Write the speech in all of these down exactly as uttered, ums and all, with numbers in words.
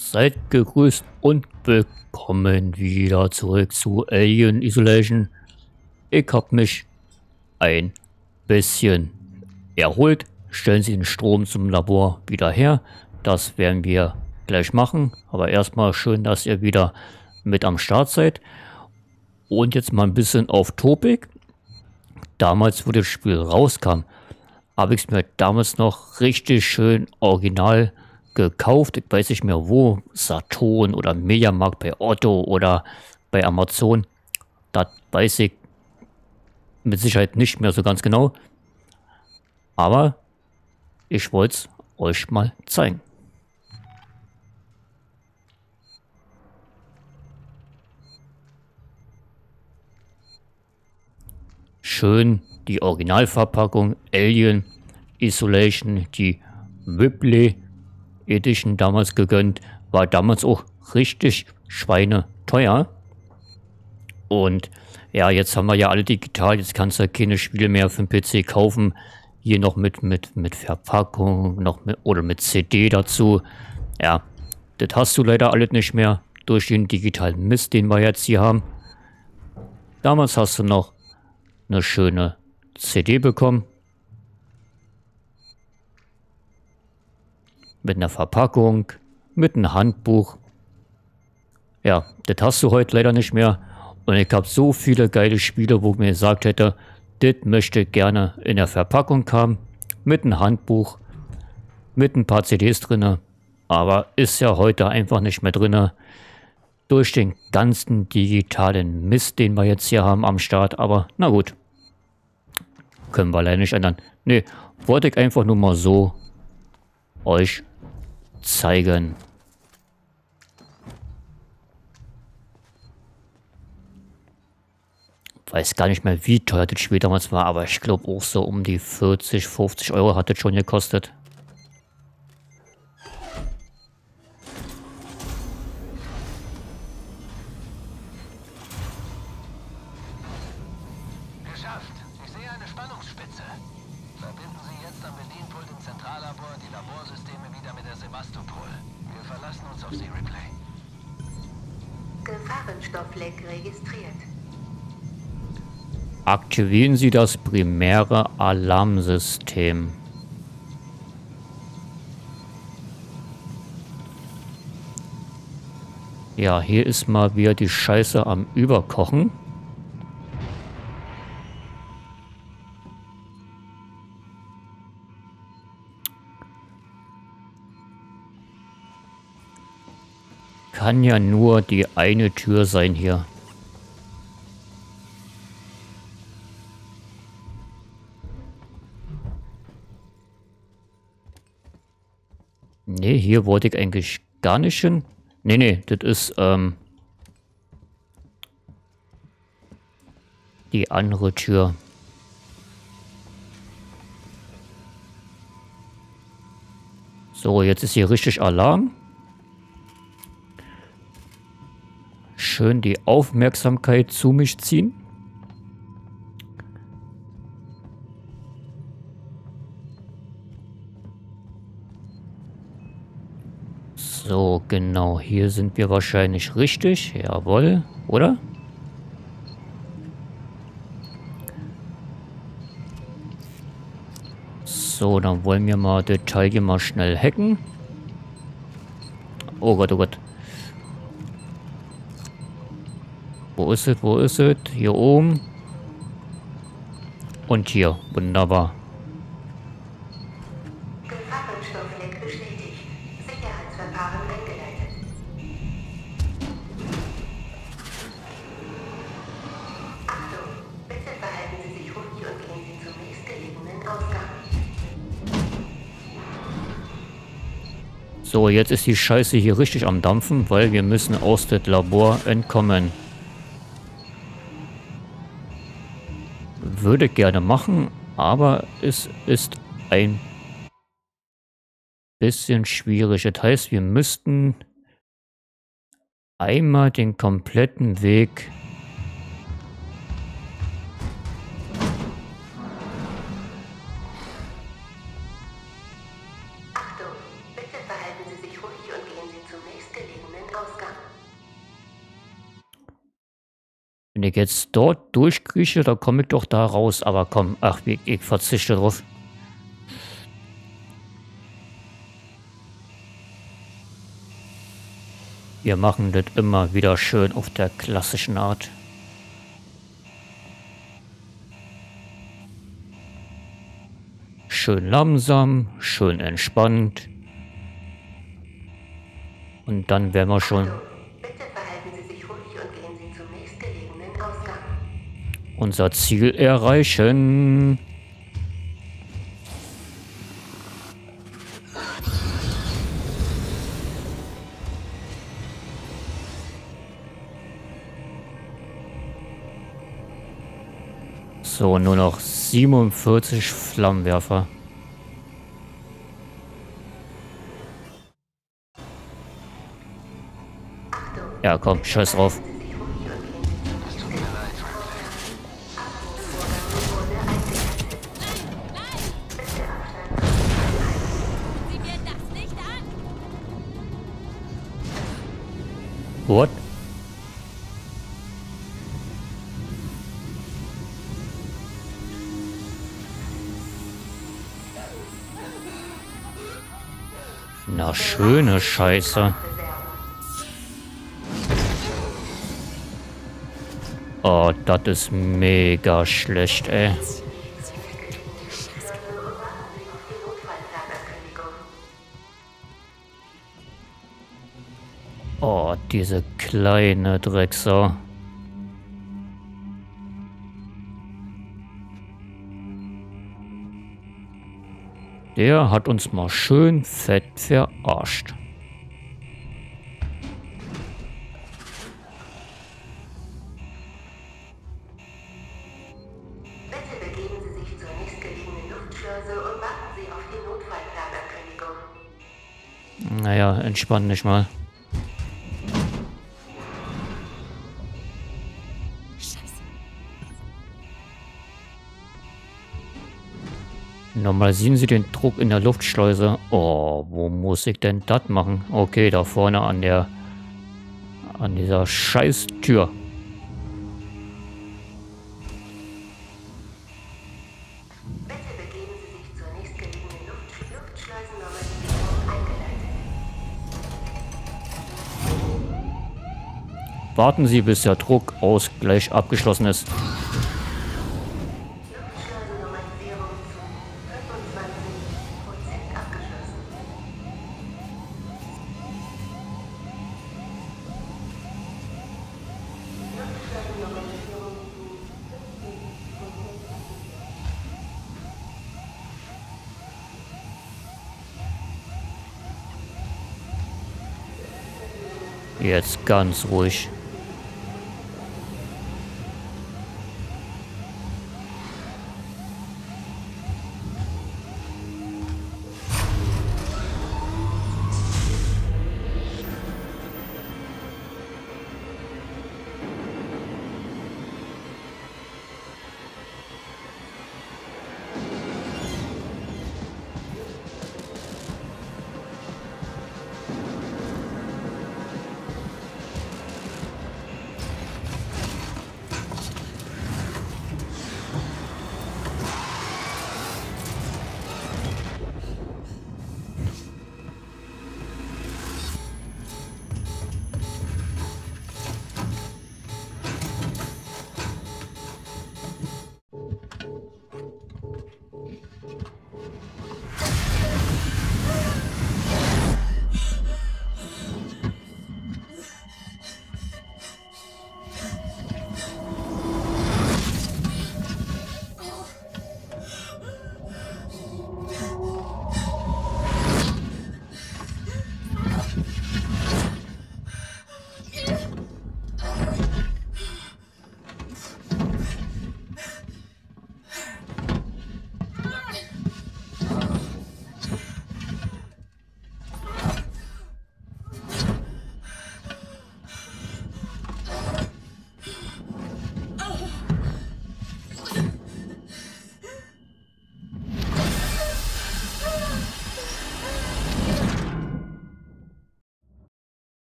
Seid gegrüßt und willkommen wieder zurück zu Alien Isolation. Ich habe mich ein bisschen erholt. Stellen Sie den Strom zum Labor wieder her. Das werden wir gleich machen. Aber erstmal schön, dass ihr wieder mit am Start seid. Und jetzt mal ein bisschen auf Topic. Damals, wo das Spiel rauskam, habe ich es mir damals noch richtig schön original gekauft. Ich weiß nicht mehr wo. Saturn oder Mediamarkt bei Otto oder bei Amazon. Das weiß ich mit Sicherheit nicht mehr so ganz genau. Aber ich wollte es euch mal zeigen. Schön die Originalverpackung Alien Isolation, die Ripley Edition damals gegönnt. War damals auch richtig schweineteuer. Und ja, jetzt haben wir ja alle digital. Jetzt kannst du ja keine Spiele mehr für den P C kaufen. Hier noch mit, mit, mit Verpackung noch mit, oder mit C D dazu. Ja, das hast du leider alles nicht mehr durch den digitalen Mist, den wir jetzt hier haben. Damals hast du noch eine schöne C D bekommen. Mit einer Verpackung, mit einem Handbuch. Ja, das hast du heute leider nicht mehr. Und ich habe so viele geile Spiele, wo ich mir gesagt hätte, das möchte ich gerne in der Verpackung haben. Mit einem Handbuch, mit ein paar C Ds drin. Aber ist ja heute einfach nicht mehr drin. Durch den ganzen digitalen Mist, den wir jetzt hier haben am Start. Aber na gut. Können wir leider nicht ändern. Ne, wollte ich einfach nur mal so euch zeigen. Weiß gar nicht mehr, wie teuer das Spiel damals war, aber ich glaube auch so um die vierzig, fünfzig Euro hat das schon gekostet. Geschafft! Ich sehe eine Spannungsspitze. Verbinden Sie jetzt am Bedienpult im Zentrallabor die Laborsysteme wieder mit der Sebastopol. Wir verlassen uns auf Sie, Ripley. Gefahrenstoffleck registriert. Aktivieren Sie das primäre Alarmsystem. Ja, hier ist mal wieder die Scheiße am Überkochen. Kann ja nur die eine Tür sein hier. Nee, hier wollte ich eigentlich gar nicht hin. Nee, nee, das ist ähm, die andere Tür. So, jetzt ist hier richtig Alarm. Schön die Aufmerksamkeit zu mich ziehen. So, genau, hier sind wir wahrscheinlich richtig. Jawohl, oder? So, dann wollen wir mal das Teil hier mal schnell hacken. Oh Gott, oh Gott. Wo ist es, wo ist es? Hier oben. Und hier, wunderbar. Gefahrenstoffleck bestätigt. Sicherheitsverfahren eingeleitet. Achtung, bitte verhalten Sie sich ruhig und gehen Sie zum nächstgelegenen Ausgang. So, jetzt ist die Scheiße hier richtig am Dampfen, weil wir müssen aus dem Labor entkommen. Würde gerne machen, aber es ist ein bisschen schwierig. Das heißt, wir müssten einmal den kompletten Weg Achtung, bitte verhalten Sie sich ruhig und gehen Sie zum nächstgelegenen Wenn ich jetzt dort durchkrieche, dann komme ich doch da raus. Aber komm, ach, ich, ich verzichte drauf. Wir machen das immer wieder schön auf der klassischen Art. Schön langsam, schön entspannt. Und dann wären wir schon Bitte verhalten Sie sich ruhig und gehen Sie zum nächstgelegenen Ausgang. unser Ziel erreichen. So, nur noch siebenundvierzig Flammenwerfer. Ja, komm, scheiß drauf. Sieh mir das nicht an! What? Na, schöne Scheiße. Oh, das ist mega schlecht, ey. Oh, diese kleine Drecksau. Der hat uns mal schön fett verarscht. Bitte begeben Sie sich zur nächstgelegenen Luftschleuse und warten Sie auf die Notfallplanerkündigung. Naja, entspann dich mal. Normalisieren Sie den Druck in der Luftschleuse. Oh, wo muss ich denn das machen? Okay, da vorne an der... an dieser scheiß Tür. Bitte begeben Sie sich zur nächstgelegenen Luft Luftschleusennormalisierung eingeleitet. Warten Sie, bis der Druckausgleich abgeschlossen ist. Luftschleusennormalisierung zu fünfundzwanzig Prozent abgeschlossen. Luftschleusennormalisierung zu Jetzt ganz ruhig.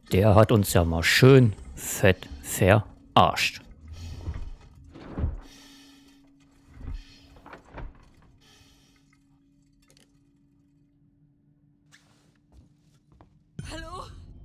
Der hat uns ja mal schön fett verarscht. Hallo?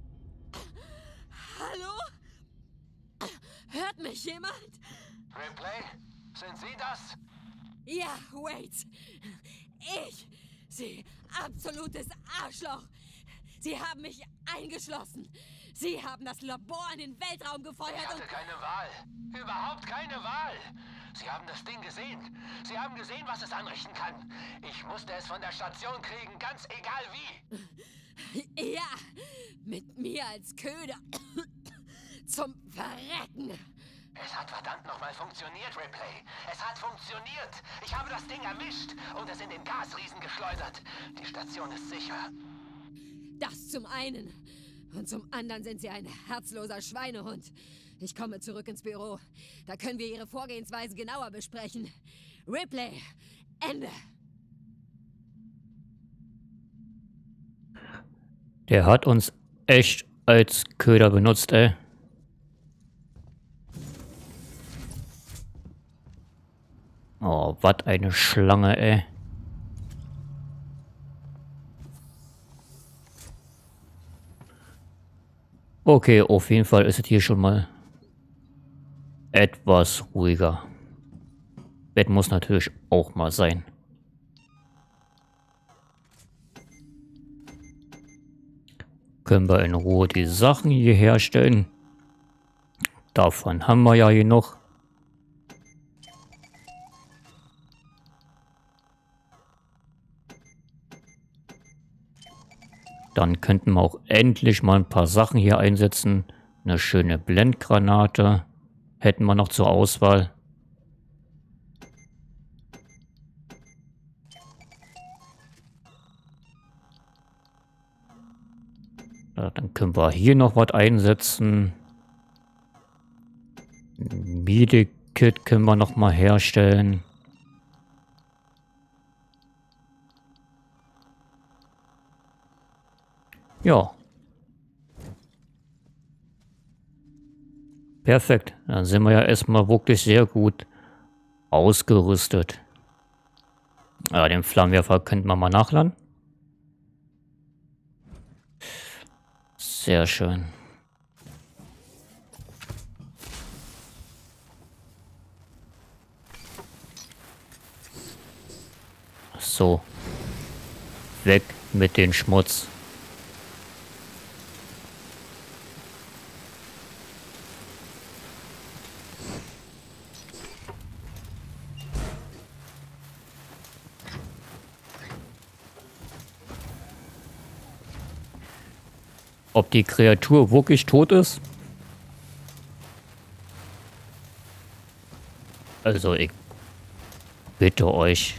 Hallo? Hört mich jemand? Ripley, sind Sie das? Ja, wait. Ich. Sie, absolutes Arschloch. Sie haben mich eingeschlossen. Sie haben das Labor in den Weltraum Ich gefeuert hatte und... keine Wahl. Überhaupt keine Wahl. Sie haben das Ding gesehen. Sie haben gesehen, was es anrichten kann. Ich musste es von der Station kriegen, ganz egal wie. Ja, mit mir als Köder. Zum Verrecken. Es hat verdammt nochmal funktioniert, Ripley. Es hat funktioniert. Ich habe das Ding erwischt und es in den Gasriesen geschleudert. Die Station ist sicher. Das zum einen. Und zum anderen sind Sie ein herzloser Schweinehund. Ich komme zurück ins Büro. Da können wir Ihre Vorgehensweise genauer besprechen. Ripley, Ende. Der hat uns echt als Köder benutzt, ey. Oh, was eine Schlange, ey. Okay, auf jeden Fall ist es hier schon mal etwas ruhiger. Bett muss natürlich auch mal sein. Können wir in Ruhe die Sachen hier herstellen. Davon haben wir ja genug. Dann könnten wir auch endlich mal ein paar Sachen hier einsetzen. Eine schöne Blendgranate hätten wir noch zur Auswahl. Ja, dann können wir hier noch was einsetzen. Ein Medikit können wir noch mal herstellen. Ja. Perfekt. Dann sind wir ja erstmal wirklich sehr gut ausgerüstet. Ja, den Flammenwerfer könnten wir mal nachladen. Sehr schön. So. Weg mit dem Schmutz. Ob die Kreatur wirklich tot ist? Also ich bitte euch.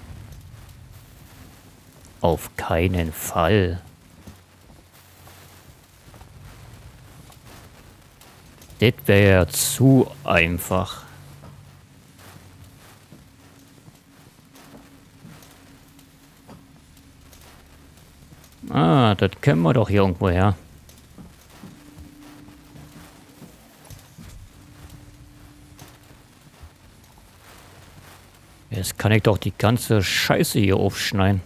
Auf keinen Fall. Das wäre ja zu einfach. Ah, das kennen wir doch hier irgendwo her. Jetzt kann ich doch die ganze Scheiße hier aufschneiden.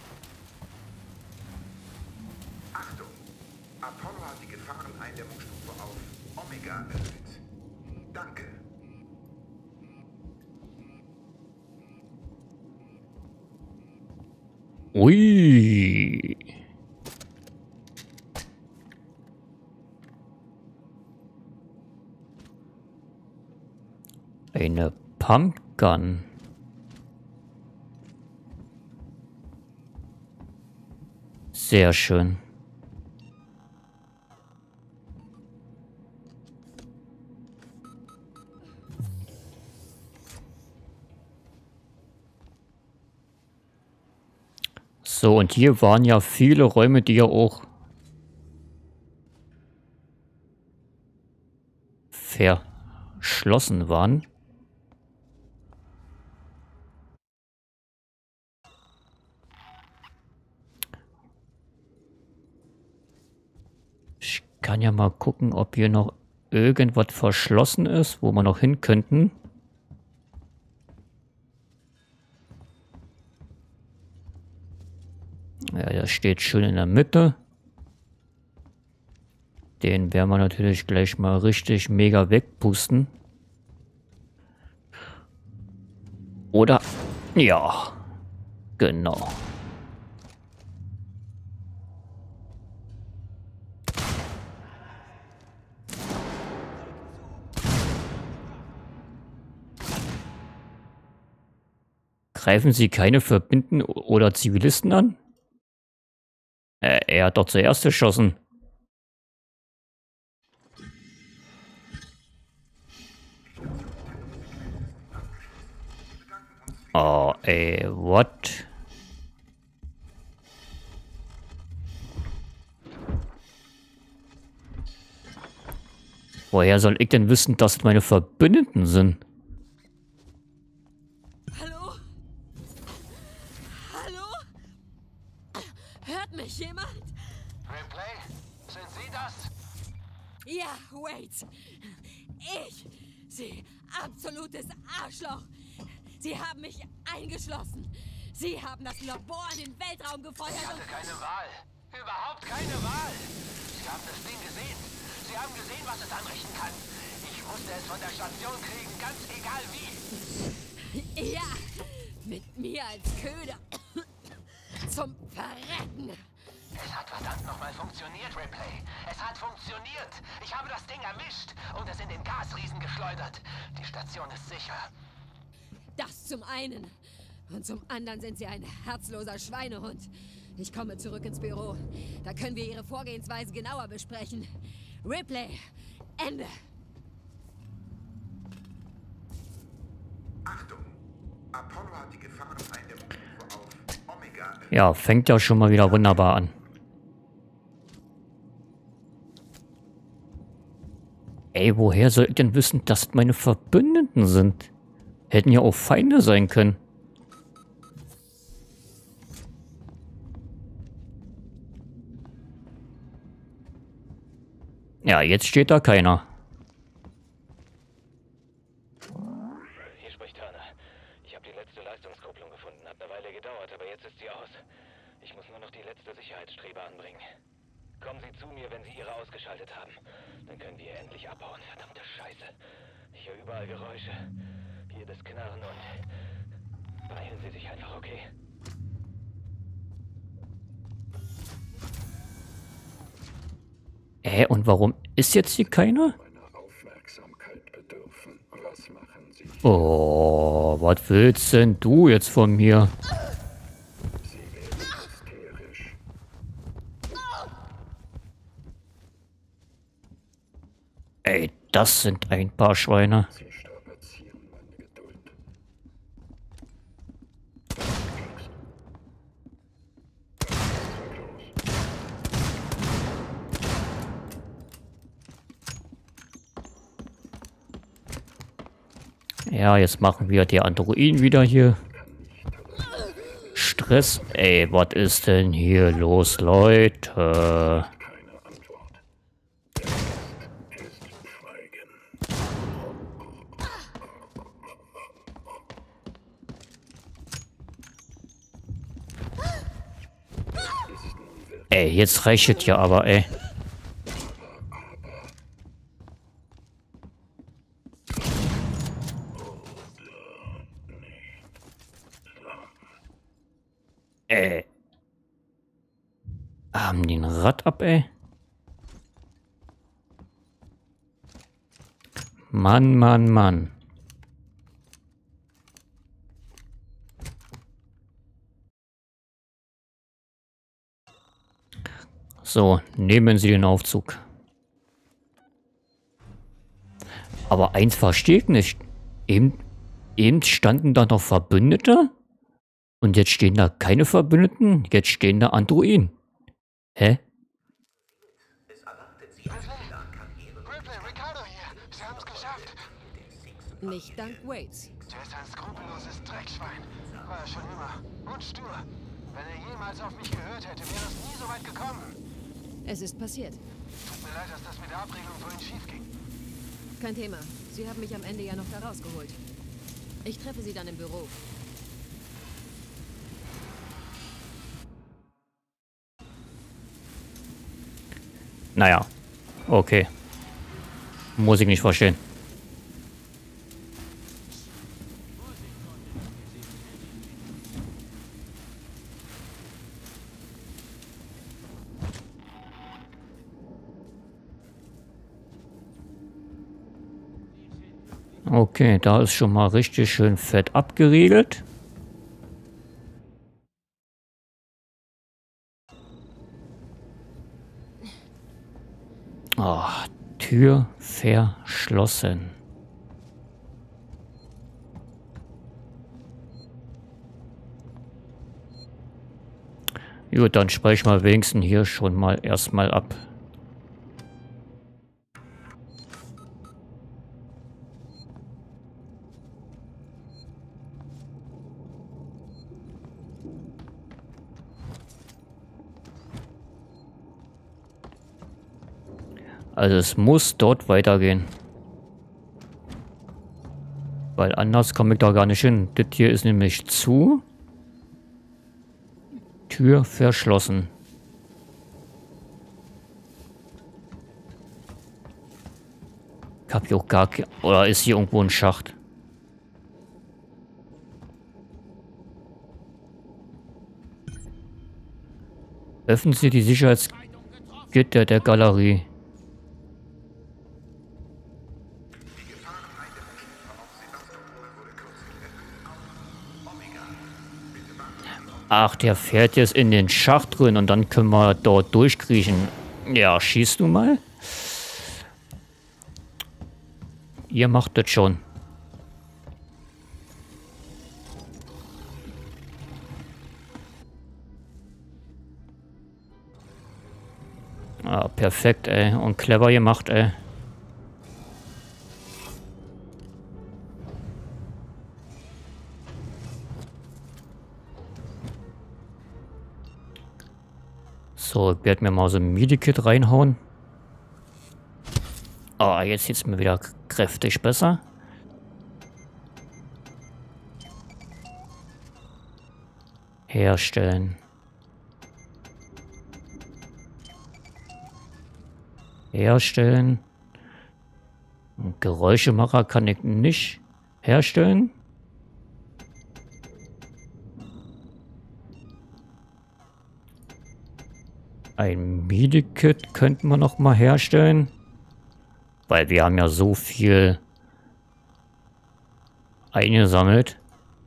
Achtung! Apollo hat die Gefahreneindämmungsstufe auf Omega erhöht. Danke. Ui. Eine Pumpgun. Sehr schön. So, und hier waren ja viele Räume, die ja auch verschlossen waren. Ich kann ja mal gucken, ob hier noch irgendwas verschlossen ist, wo wir noch hin könnten. Ja, der steht schön in der Mitte. Den werden wir natürlich gleich mal richtig mega wegpusten. Oder? Ja, genau. Greifen Sie keine Verbündeten oder Zivilisten an? Äh, er hat doch zuerst geschossen. Oh, ey, what? Woher soll ich denn wissen, dass es meine Verbündeten sind? Hallo? Hallo? Hört mich jemand? Ripley, sind Sie das? Ja, wait. Ich. Sie, absolutes Arschloch. Sie haben mich eingeschlossen. Sie haben das Labor in den Weltraum gefeuert Ich hatte und... keine Wahl. Überhaupt keine Wahl. Sie haben das Ding gesehen. Sie haben gesehen, was es anrichten kann. Ich musste es von der Station kriegen, ganz egal wie. Ja, mit mir als Köder. Zum Verrecken. Es hat verdammt nochmal funktioniert, Ripley. Es hat funktioniert. Ich habe das Ding erwischt und es in den Gasriesen geschleudert. Die Station ist sicher. Das zum einen. Und zum anderen sind Sie ein herzloser Schweinehund. Ich komme zurück ins Büro. Da können wir Ihre Vorgehensweise genauer besprechen. Ripley, Ende. Achtung! Apollo hat die Gefahreneindämmungsstufe auf Omega. Ja, fängt ja schon mal wieder wunderbar an. Ey, woher soll ich denn wissen, dass es meine Verbündeten sind? Hätten ja auch Feinde sein können. Ja, jetzt steht da keiner. Hier spricht Turner. Ich habe die letzte Leistungskupplung gefunden. Hat eine Weile gedauert, aber jetzt ist sie aus. Ich muss nur noch die letzte Sicherheitsstrebe anbringen. Kommen Sie zu mir, wenn Sie Ihre ausgeschaltet haben. Dann können wir endlich abhauen. Verdammte Scheiße. Ich höre überall Geräusche. Hier das Knarren und... Beeilen Sie sich einfach, okay? Hä, und warum ist jetzt hier keiner? Meiner Aufmerksamkeit bedürfen. Was machen Sie? Oh, was willst denn du jetzt von mir? Sie werden hysterisch. Ey, das sind ein paar Schweine. Sie strapazieren meine Geduld. Ja, jetzt machen wir die Androiden wieder hier. Stress. Ey, was ist denn hier los, Leute? Keine Antwort. Der Rest ist Schweigen. Ey, jetzt reicht es ja aber, ey. Ey. Haben die ein Rad ab, ey? Mann, Mann, Mann. So, nehmen Sie den Aufzug. Aber eins verstehe ich nicht. Eben, eben standen da noch Verbündete? Und jetzt stehen da keine Verbündeten, jetzt stehen da Androiden. Hä? Ripley, Ricardo hier. Sie haben es geschafft. Nicht dank Waits. Der ist ein skrupelloses Dreckschwein. War er schon immer. Und stur. Wenn er jemals auf mich gehört hätte, wäre es nie so weit gekommen. Es ist passiert. Tut mir leid, dass das mit der Abregelung vorhin schief ging. Kein Thema. Sie haben mich am Ende ja noch da rausgeholt. Ich treffe Sie dann im Büro. Naja, okay. Muss ich nicht verstehen. Okay, da ist schon mal richtig schön fett abgeriegelt. Oh, Tür verschlossen. Gut, dann sprechen wir wenigstens hier schon mal erstmal ab. Also es muss dort weitergehen. Weil anders komme ich da gar nicht hin. Das hier ist nämlich zu. Tür verschlossen. Ich hab hier auch gar kein... Oder ist hier irgendwo ein Schacht? Öffnen Sie die Sicherheitsgitter der Galerie. Ach, der fährt jetzt in den Schacht drin und dann können wir dort durchkriechen. Ja, schießt du mal. Ihr macht das schon. Ah, perfekt, ey. Und clever gemacht, ey. So, ich werde mir mal so ein Medikit reinhauen. Ah, jetzt sieht es mir wieder kräftig besser. Herstellen. Herstellen. Und Geräuschemacher kann ich nicht herstellen. Ein Medikit könnten wir noch mal herstellen. Weil wir haben ja so viel eingesammelt.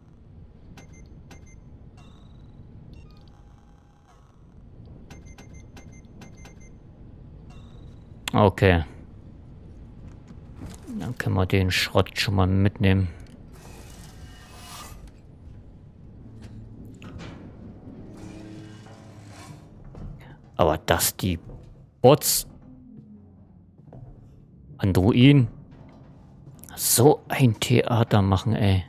Okay. Dann können wir den Schrott schon mal mitnehmen. Aber dass die Bots, Androiden, so ein Theater machen, ey.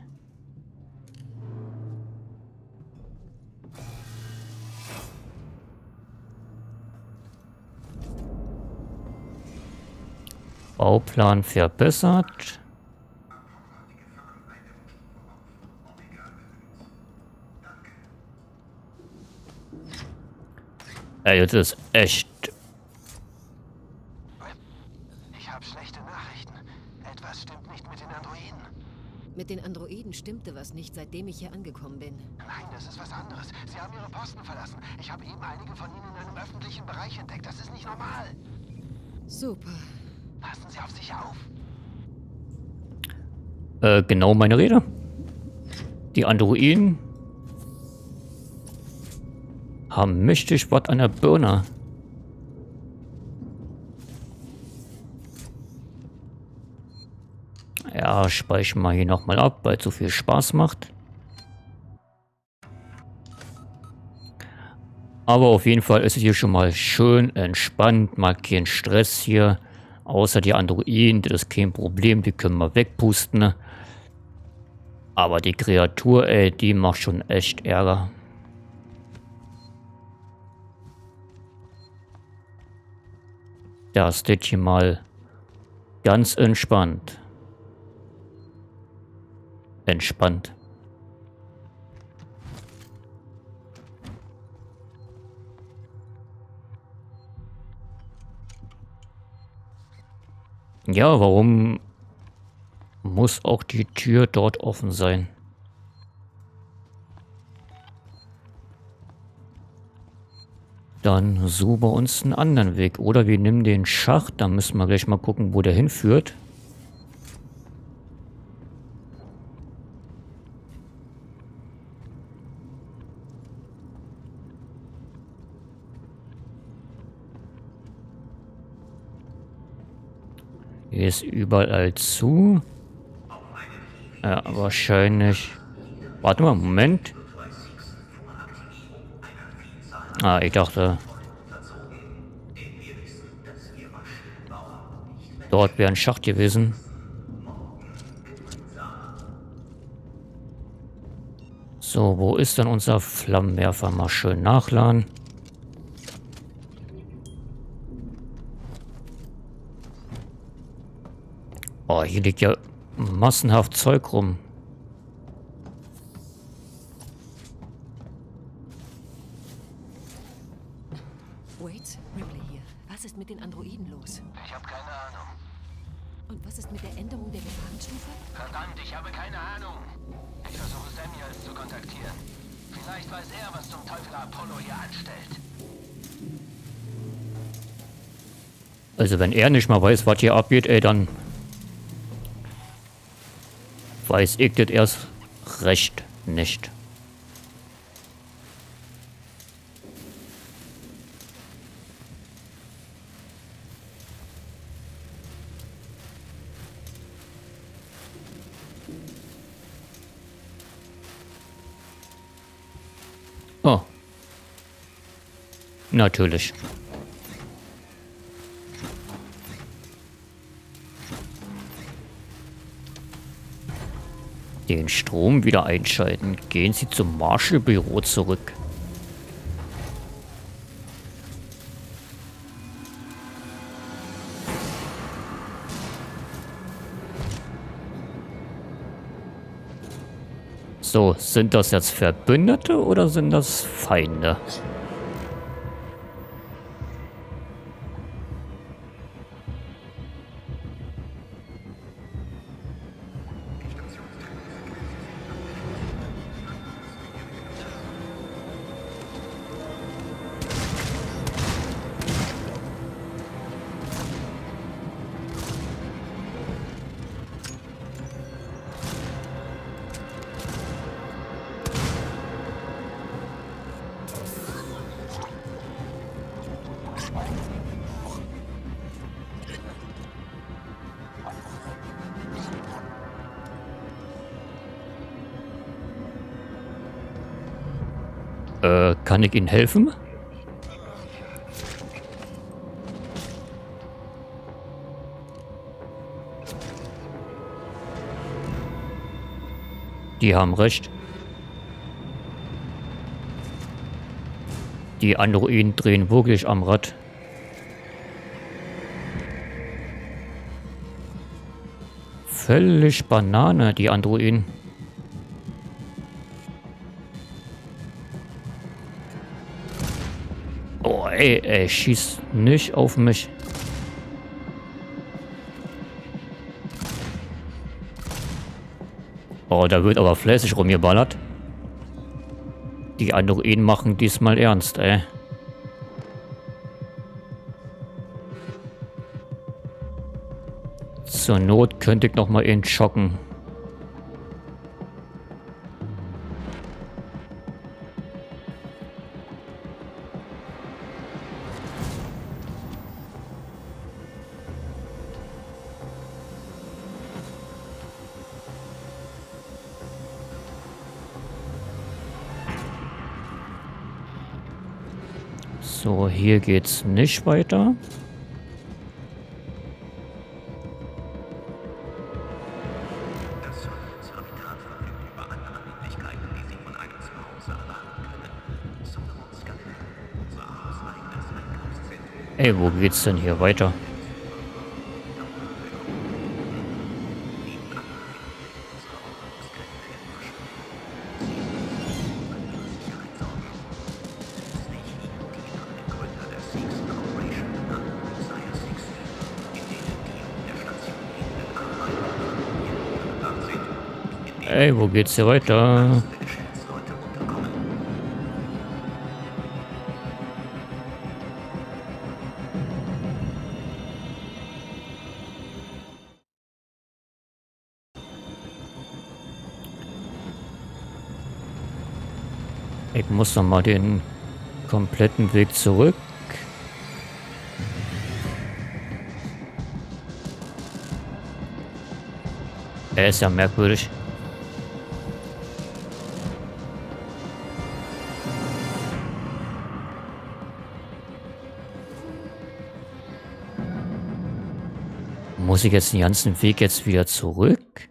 Bauplan verbessert. Ey, das ist echt. Ich habe schlechte Nachrichten. Etwas stimmt nicht mit den Androiden. Mit den Androiden stimmte was nicht, seitdem ich hier angekommen bin. Nein, das ist was anderes. Sie haben ihre Posten verlassen. Ich habe eben einige von ihnen in einem öffentlichen Bereich entdeckt. Das ist nicht normal. Super. Passen Sie auf sich auf. Äh, genau meine Rede. Die Androiden haben mächtig was an der Birne. Ja, speichern wir hier nochmal ab, weil es so viel Spaß macht. Aber auf jeden Fall ist es hier schon mal schön entspannt, mal kein Stress hier. Außer die Androiden, das ist kein Problem, die können wir wegpusten. Aber die Kreatur, ey, die macht schon echt Ärger. Das ist hier mal ganz entspannt. Entspannt. Ja, warum muss auch die Tür dort offen sein? Dann suchen wir uns einen anderen Weg. Oder wir nehmen den Schacht. Da müssen wir gleich mal gucken, wo der hinführt. Hier ist überall zu. Ja, wahrscheinlich. Warte mal, Moment. Ah, ich dachte. Dort wäre ein Schacht gewesen. So, wo ist denn unser Flammenwerfer? Mal schön nachladen. Oh, hier liegt ja massenhaft Zeug rum. Wait, Ripley hier. Was ist mit den Androiden los? Ich habe keine Ahnung. Und was ist mit der Änderung der Gefahrenstufe? Verdammt, ich habe keine Ahnung. Ich versuche Samuels zu kontaktieren. Vielleicht weiß er, was zum Teufel Apollo hier anstellt. Also wenn er nicht mal weiß, was hier abgeht, ey, dann weiß ich das erst recht nicht. Oh. Natürlich. Den Strom wieder einschalten. Gehen Sie zum Marshall-Büro zurück. So, sind das jetzt Verbündete oder sind das Feinde? Äh, kann ich Ihnen helfen? Die haben recht. Die Androiden drehen wirklich am Rad. Völlig Banane, die Androiden. Oh, ey, ey, schieß nicht auf mich. Oh, da wird aber fleißig rumgeballert. Die Androiden machen diesmal ernst, ey. Zur Not könnte ich noch mal ihn schocken. So, hier geht's nicht weiter. Ey, wo geht's denn hier weiter? Ey, wo geht's hier weiter? Ich muss noch mal den kompletten Weg zurück. Er ist ja merkwürdig. Muss ich jetzt den ganzen Weg jetzt wieder zurück?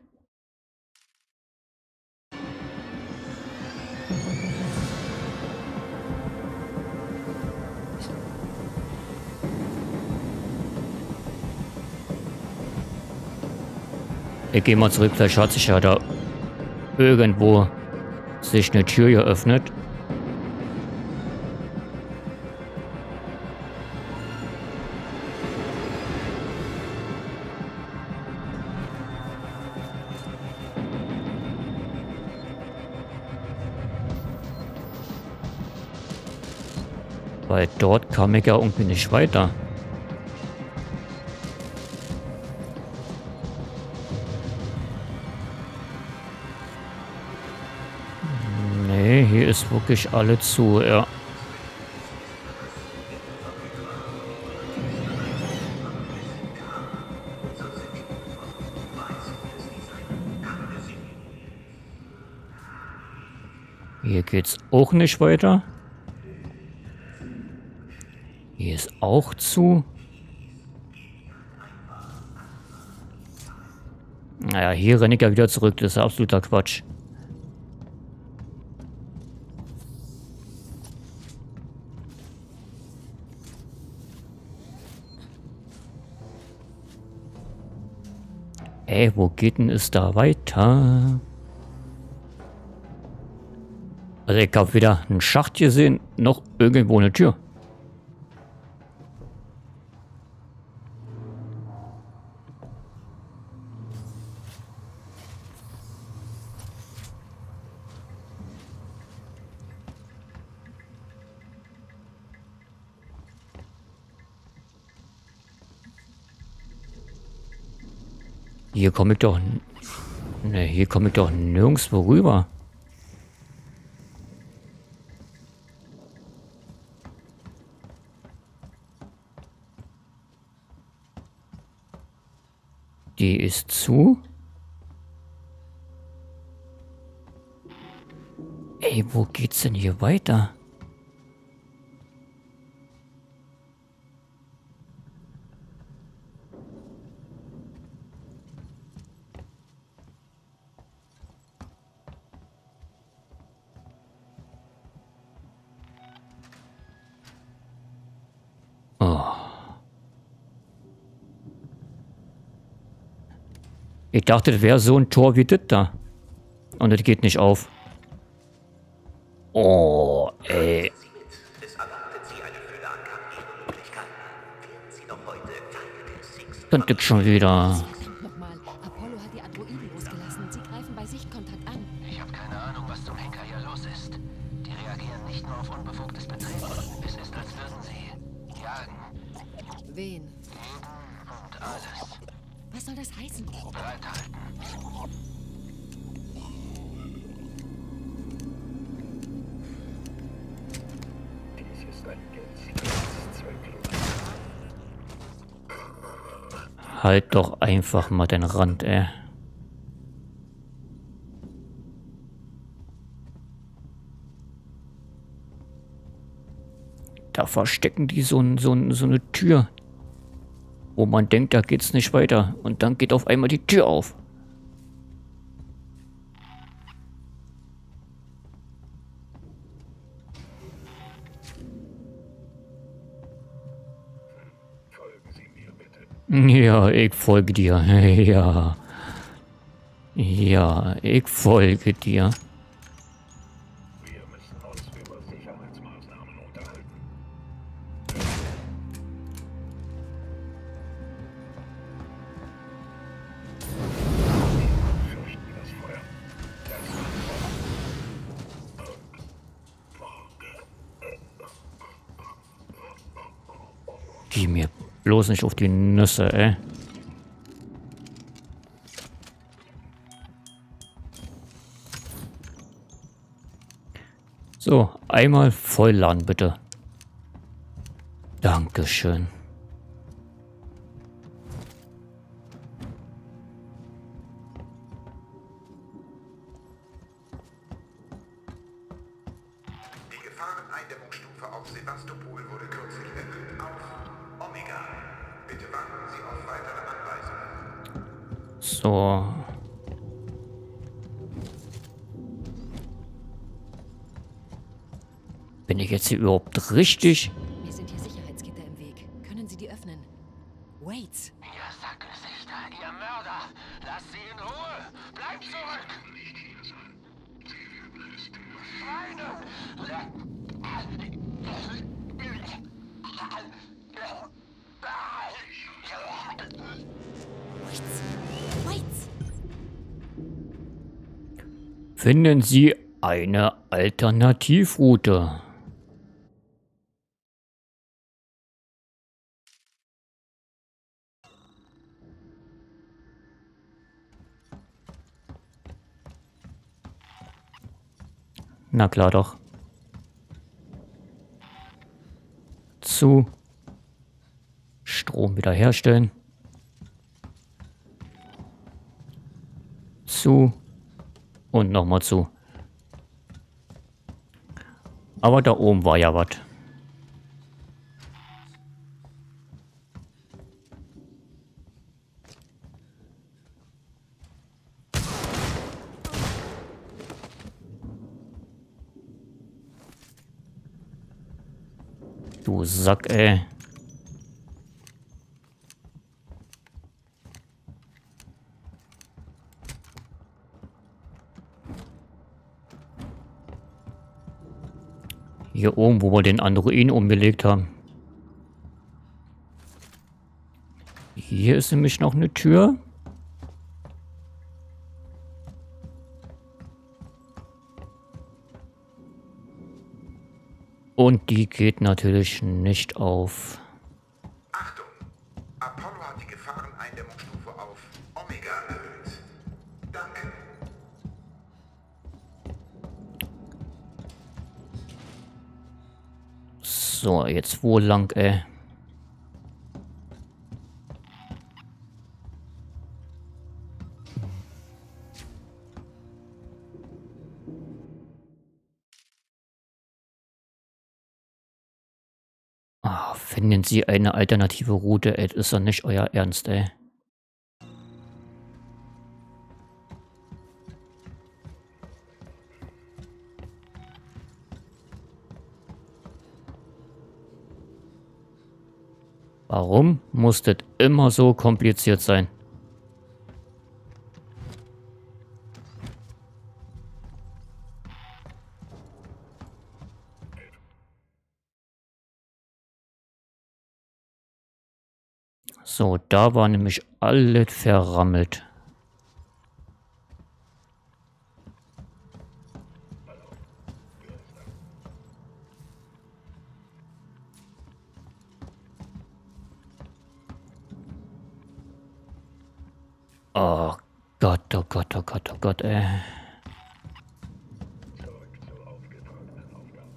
Ich gehe mal zurück, vielleicht hat sich ja da irgendwo sich eine Tür geöffnet. Weil dort kam ich ja irgendwie nicht weiter. Nee, hier ist wirklich alle zu, ja. Hier geht's auch nicht weiter. Hier ist auch zu. Naja, hier renne ich ja wieder zurück. Das ist absoluter Quatsch. Ey, wo geht denn es da weiter? Also ich habe weder einen Schacht gesehen, noch irgendwo eine Tür. Hier komme ich doch... Ne, hier komme ich doch nirgendwo rüber. Die ist zu. Ey, wo geht's denn hier weiter? Ich dachte, das wäre so ein Tor wie das da. Und das geht nicht auf. Oh, ey. Könnte ich schon wieder. Nochmal. Apollo hat die Androiden losgelassen. Sie greifen bei Sichtkontakt an. Ich habe keine Ahnung, was zum Henker hier los ist. Die reagieren nicht nur auf unbefugtes Betreten. Es ist, als würden sie jagen. Wen? Jeden und alles. Was soll das heißen? Bereithalten. Dies ist ein gänzliches zwecklos. Halt doch einfach mal den Rand, ey. Da verstecken die so, so, so eine Tür, wo man denkt, da geht's nicht weiter. Und dann geht auf einmal die Tür auf. Ja, ich folge dir. Ja. Ja, ich folge dir. Wir müssen uns über Sicherheitsmaßnahmen unterhalten. Fürchten das Feuer. Geh mir bloß nicht auf die Nüsse, ey. So, einmal vollladen, bitte. Dankeschön. Die Gefahreneindämmungsstufe auf Sevastopol wurde kürzlich erhöht auf Omega. Bitte warten Sie auf weitere Anweisungen. So. Bin ich jetzt hier überhaupt richtig? Mir sind hier Sicherheitsgitter im Weg. Können Sie die öffnen? Wait! Ihr Sackgesichter, ihr Mörder! Lasst sie in Ruhe! Bleibt zurück! Schweine! Wait! Finden Sie eine Alternativroute. Na klar doch. Zu. Strom wiederherstellen. Zu. Und nochmal zu. Aber da oben war ja was. Du Sack, ey. Hier oben, wo wir den Androiden umgelegt haben. Hier ist nämlich noch eine Tür. Und die geht natürlich nicht auf. Achtung! Apollo hat die Gefahreneindämmungsstufe auf Omega erhöht. Danke. So, jetzt wo lang, ey? Ah, finden Sie eine alternative Route, ey? Das ist doch nicht euer Ernst, ey. Warum muss das immer so kompliziert sein? So, da war nämlich alles verrammelt. Oh Gott, oh Gott, oh Gott, oh Gott, ey. Zurück zu aufgetragenen Aufgaben.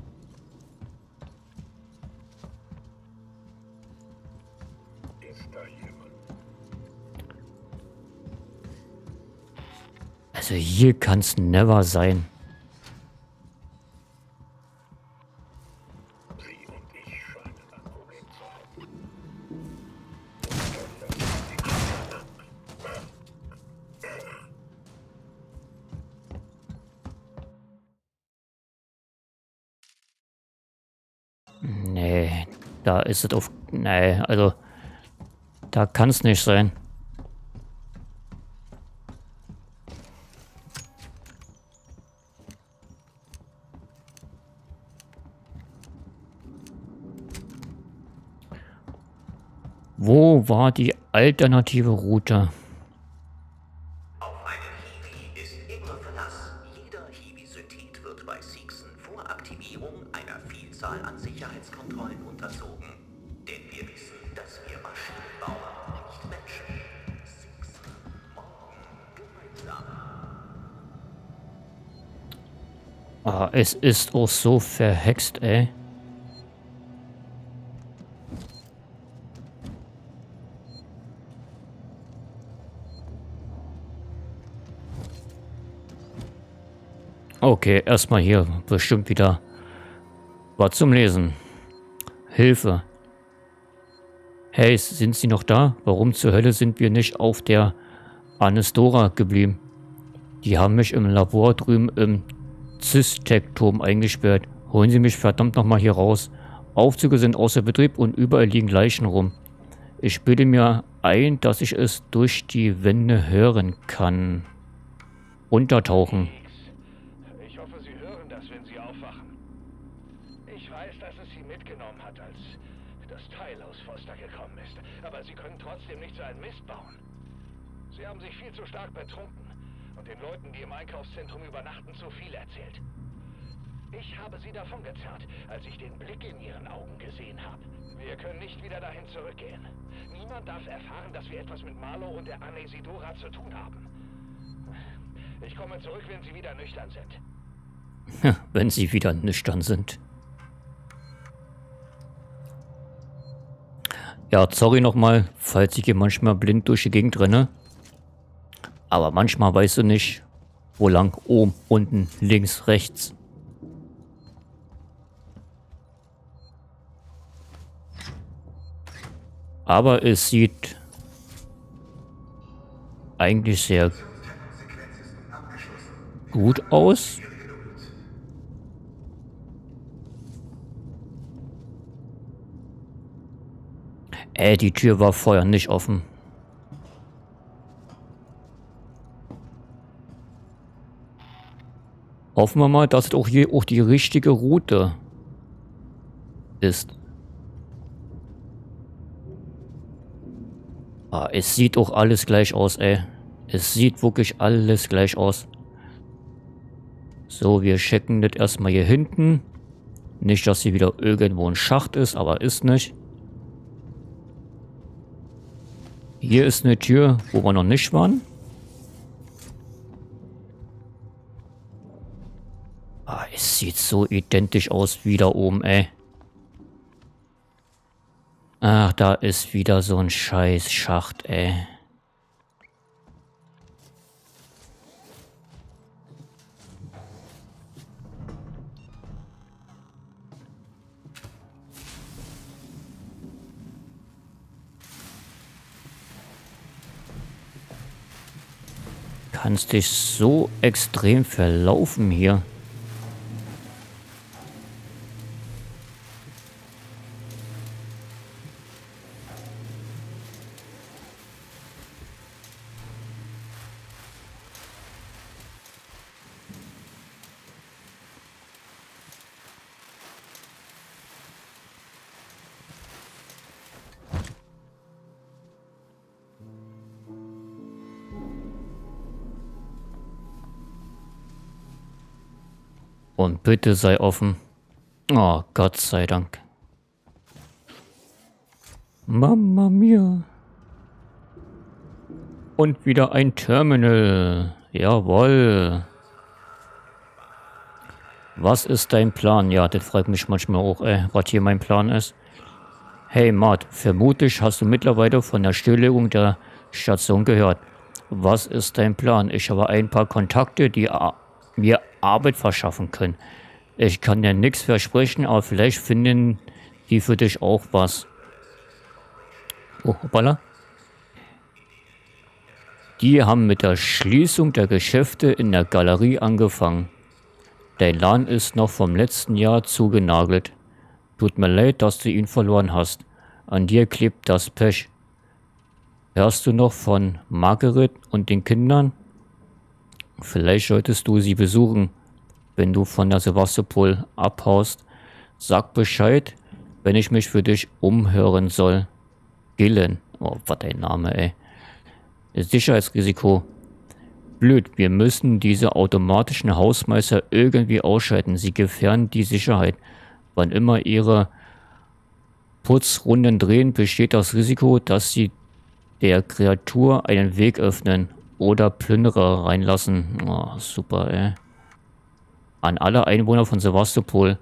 Ist da jemand? Also hier kann's never sein. Sie und ich scheinen ein Problem zu haben. Nee, da ist es auf... Nee, also... Da kann's nicht sein. Wo war die alternative Route? Auf einen Hiwi ist immer Verlass. Jeder Hiwi-Synthet wird bei Seegson vor Aktivierung einer Vielzahl an Sicherheitskontrollen unterzogen. Denn wir wissen, dass wir Maschinen bauen, nicht Menschen. Seegson, morgen gemeinsam. Ah, es ist auch so verhext, ey. Okay, erstmal hier bestimmt wieder was zum Lesen. Hilfe. Hey, sind Sie noch da? Warum zur Hölle sind wir nicht auf der Anestora geblieben? Die haben mich im Labor drüben im Zystek-Turm eingesperrt. Holen Sie mich verdammt nochmal hier raus. Aufzüge sind außer Betrieb und überall liegen Leichen rum. Ich bilde mir ein, dass ich es durch die Wände hören kann. Untertauchen. Ich hoffe, Sie hören das, wenn Sie aufwachen. Ich weiß, dass es Sie mitgenommen hat, als das Teil aus Foster gekommen ist. Aber Sie können trotzdem nicht so einen Mist bauen. Sie haben sich viel zu stark betrunken und den Leuten, die im Einkaufszentrum übernachten, zu viel erzählt. Ich habe Sie davongezerrt, als ich den Blick in Ihren Augen gesehen habe. Wir können nicht wieder dahin zurückgehen. Niemand darf erfahren, dass wir etwas mit Marlow und der Anesidora zu tun haben. Ich komme zurück, wenn Sie wieder nüchtern sind. Wenn Sie wieder nüchtern sind. Ja, sorry nochmal, falls ich hier manchmal blind durch die Gegend renne. Aber manchmal weißt du nicht, wo lang, oben, unten, links, rechts. Aber es sieht eigentlich sehr gut aus. Äh, die Tür war vorher nicht offen. Hoffen wir mal, dass es auch hier auch die richtige Route ist. Ah, es sieht auch alles gleich aus, ey. Es sieht wirklich alles gleich aus. So, wir checken das erstmal hier hinten. Nicht, dass hier wieder irgendwo ein Schacht ist, aber ist nicht. Hier ist eine Tür, wo wir noch nicht waren. Ah, es sieht so identisch aus wie da oben, ey. Ach, da ist wieder so ein scheiß Schacht, ey. Kannst dich so extrem verlaufen hier. Und bitte sei offen. Oh, Gott sei Dank. Mamma mia. Und wieder ein Terminal. Jawohl. Was ist dein Plan? Ja, das freut mich manchmal auch, ey, was hier mein Plan ist. Hey, Matt, vermutlich hast du mittlerweile von der Stilllegung der Station gehört. Was ist dein Plan? Ich habe ein paar Kontakte, die mir Arbeit verschaffen können. Ich kann dir nichts versprechen, aber vielleicht finden die für dich auch was. Oh, hoppala. Die haben mit der Schließung der Geschäfte in der Galerie angefangen. Dein Laden ist noch vom letzten Jahr zugenagelt. Tut mir leid, dass du ihn verloren hast. An dir klebt das Pech. Hörst du noch von Margaret und den Kindern? Vielleicht solltest du sie besuchen, wenn du von der Sevastopol abhaust. Sag Bescheid, wenn ich mich für dich umhören soll. Gillen. Oh, was ein Name, ey. Sicherheitsrisiko. Blöd, wir müssen diese automatischen Hausmeister irgendwie ausschalten. Sie gefährden die Sicherheit. Wann immer ihre Putzrunden drehen, besteht das Risiko, dass sie der Kreatur einen Weg öffnen oder Plünderer reinlassen. Oh, super, ey. An alle Einwohner von Sevastopol.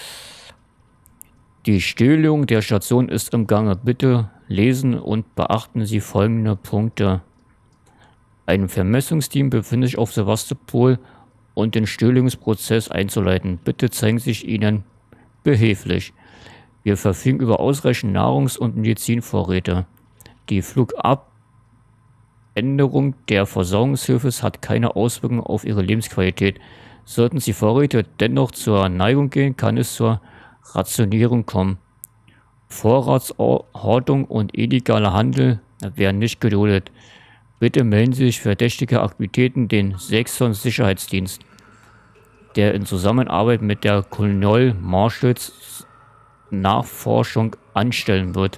Die Stilllegung der Station ist im Gange. Bitte lesen und beachten Sie folgende Punkte. Ein Vermessungsteam befindet sich auf Sevastopol und den Stilllegungsprozess einzuleiten. Bitte zeigen Sie sich ihnen behilflich. Wir verfügen über ausreichend Nahrungs- und Medizinvorräte. Die Flugabänderung der Versorgungshilfe hat keine Auswirkungen auf Ihre Lebensqualität. Sollten Sie Vorräte dennoch zur Neigung gehen, kann es zur Rationierung kommen. Vorratshortung und illegaler Handel werden nicht geduldet. Bitte melden Sie sich verdächtige Aktivitäten den Sexton Sicherheitsdienst, der in Zusammenarbeit mit der Colonial Marshals Nachforschung anstellen wird.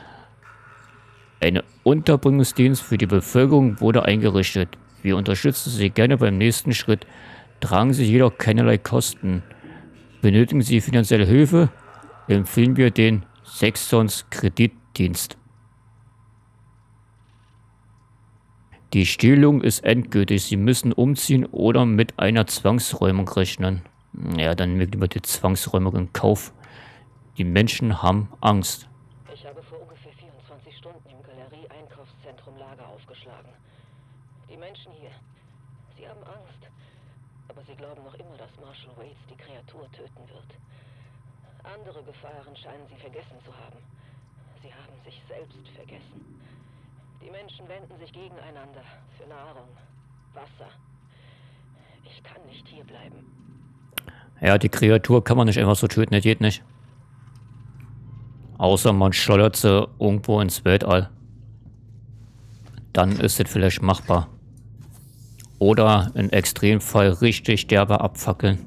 Ein Unterbringungsdienst für die Bevölkerung wurde eingerichtet. Wir unterstützen Sie gerne beim nächsten Schritt. Tragen Sie jedoch keinerlei Kosten. Benötigen Sie finanzielle Hilfe? Empfehlen wir den Sextons Kreditdienst. Die Stilllegung ist endgültig. Sie müssen umziehen oder mit einer Zwangsräumung rechnen. Ja, dann nehmen wir lieber die Zwangsräumung in Kauf. Die Menschen haben Angst. Ich habe vor ungefähr vierundzwanzig Stunden im Galerie-Einkaufszentrum Lager aufgeschlagen. Die Menschen hier, sie haben Angst. Aber sie glauben noch immer, dass Marshal Waits die Kreatur töten wird. Andere Gefahren scheinen sie vergessen zu haben. Sie haben sich selbst vergessen. Die Menschen wenden sich gegeneinander für Nahrung, Wasser. Ich kann nicht hier bleiben. Ja, die Kreatur kann man nicht einfach so töten, das geht nicht. Außer man schleudert sie irgendwo ins Weltall. Dann ist es vielleicht machbar. Oder im Extremfall richtig derbe abfackeln.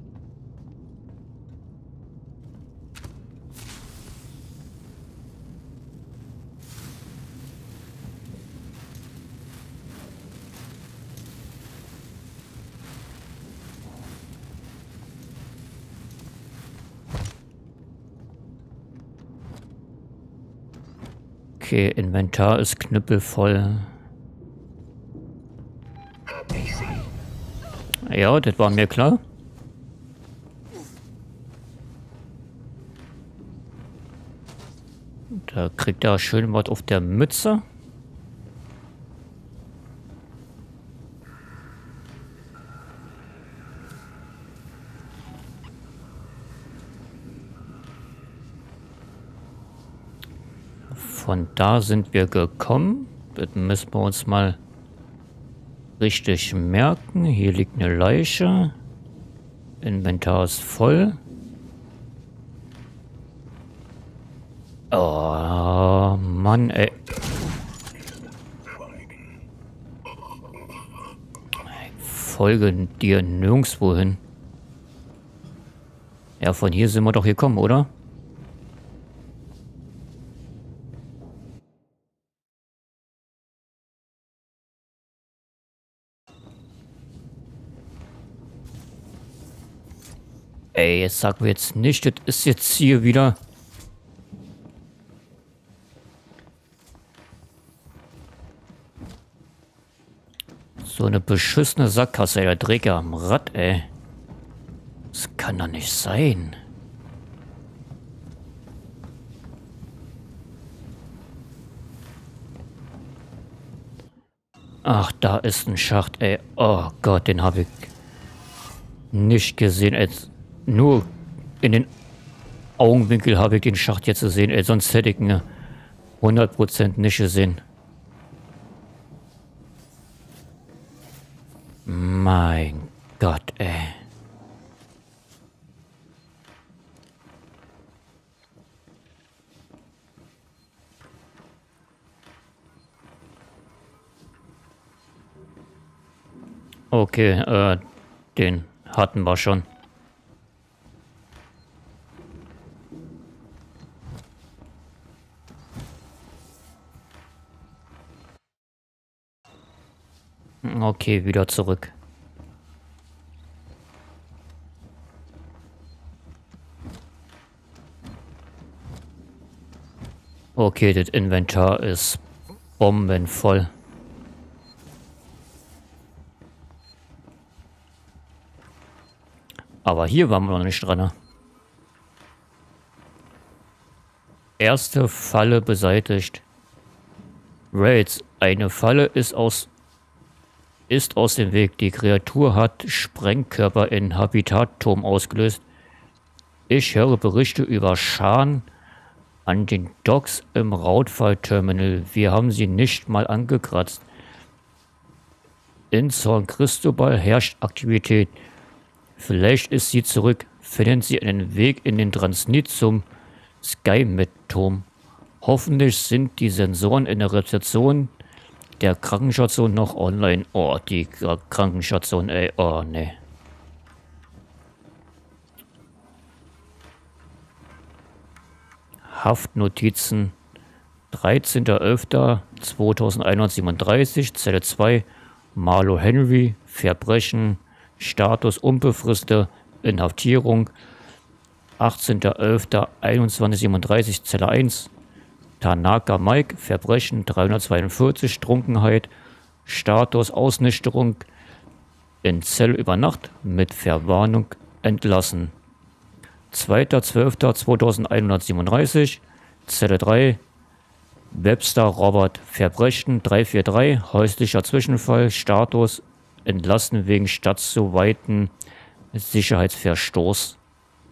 Okay, Inventar ist knüppelvoll. Ja, das war mir klar. Da kriegt er schön was auf der Mütze. Von da sind wir gekommen. Das müssen wir uns mal richtig merken. Hier liegt eine Leiche. Inventar ist voll. Oh, Mann, ey. Ich folge dir nirgendwo hin. Ja, von hier sind wir doch gekommen, oder? Ey, jetzt sag mir jetzt nicht, das ist jetzt hier wieder... So eine beschissene Sackgasse, ey, der Drecker am Rad, ey. Das kann doch nicht sein. Ach, da ist ein Schacht, ey. Oh Gott, den habe ich nicht gesehen, ey. Nur in den Augenwinkel habe ich den Schacht jetzt gesehen, ey. Sonst hätte ich ihn hundert Prozent nicht gesehen. Mein Gott, ey. Okay, äh, den hatten wir schon. Okay, wieder zurück. Okay, das Inventar ist bombenvoll. Aber hier waren wir noch nicht dran. Erste Falle beseitigt. Raids. Eine Falle ist aus, ist aus dem Weg. Die Kreatur hat Sprengkörper in Habitatturm ausgelöst. Ich höre Berichte über Scharen an den Docks im Raudfall-Terminal. Wir haben sie nicht mal angekratzt. In San Cristobal herrscht Aktivität. Vielleicht ist sie zurück. Finden Sie einen Weg in den Transnit zum Skymet-Turm. Hoffentlich sind die Sensoren in der Rezeption der Krankenstation noch online. Oh, die Krankenstation, ey. Oh, ne. Haftnotizen. dreizehnter elfter zweitausendzweiundeinundsiebenunddreißig, Zelle zwei, Marlo Henry, Verbrechen, Status unbefristete Inhaftierung, achtzehnter elfter einundzwanzigsiebenunddreißig, Zelle eins, Tanaka Mike, Verbrechen dreihundertzweiundvierzig, Trunkenheit, Status Ausnüchterung, in Zelle über Nacht, mit Verwarnung entlassen. zweiter zwölfter zweitausendeinhundertsiebenunddreißig, Zelle drei, Webster Robert, Verbrechen drei vier drei, häuslicher Zwischenfall, Status entlassen wegen stadtzuweiten Sicherheitsverstoß.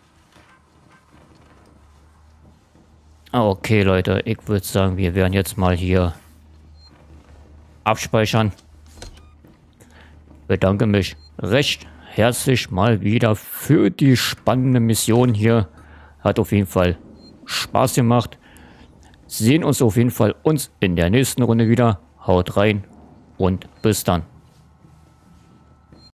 Okay, Leute, ich würde sagen, wir werden jetzt mal hier abspeichern. Bedanke mich recht herzlich mal wieder für die spannende Mission hier. Hat auf jeden Fall Spaß gemacht. Sehen uns auf jeden Fall uns in der nächsten Runde wieder. Haut rein und bis dann.